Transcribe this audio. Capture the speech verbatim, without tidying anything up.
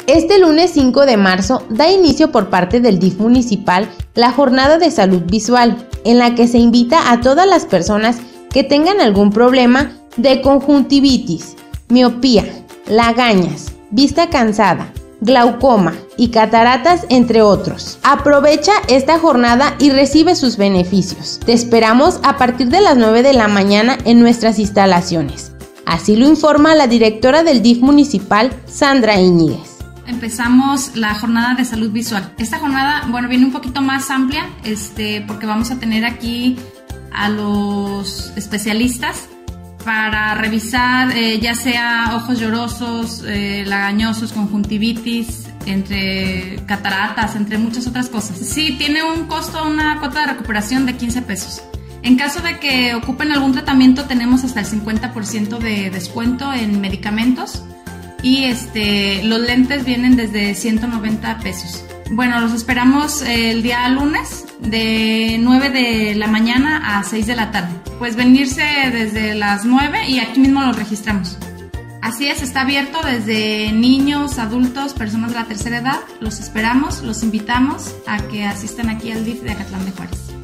Este lunes cinco de marzo da inicio por parte del D I F municipal la Jornada de Salud Visual, en la que se invita a todas las personas que tengan algún problema de conjuntivitis, miopía, lagañas, vista cansada, glaucoma y cataratas, entre otros. Aprovecha esta jornada y recibe sus beneficios. Te esperamos a partir de las nueve de la mañana en nuestras instalaciones. Así lo informa la directora del D I F municipal, Sandra Íñiguez. Empezamos la jornada de salud visual. Esta jornada, bueno, viene un poquito más amplia, este, porque vamos a tener aquí a los especialistas para revisar eh, ya sea ojos llorosos, eh, lagañosos, conjuntivitis, entre cataratas, entre muchas otras cosas. Sí, tiene un costo, una cuota de recuperación de quince pesos. En caso de que ocupen algún tratamiento, tenemos hasta el cincuenta por ciento de descuento en medicamentos. Y este, los lentes vienen desde ciento noventa pesos. Bueno, los esperamos el día lunes de nueve de la mañana a seis de la tarde. Pues venirse desde las nueve y aquí mismo los registramos. Así es, está abierto desde niños, adultos, personas de la tercera edad. Los esperamos, los invitamos a que asistan aquí al D I F de Acatlán de Juárez.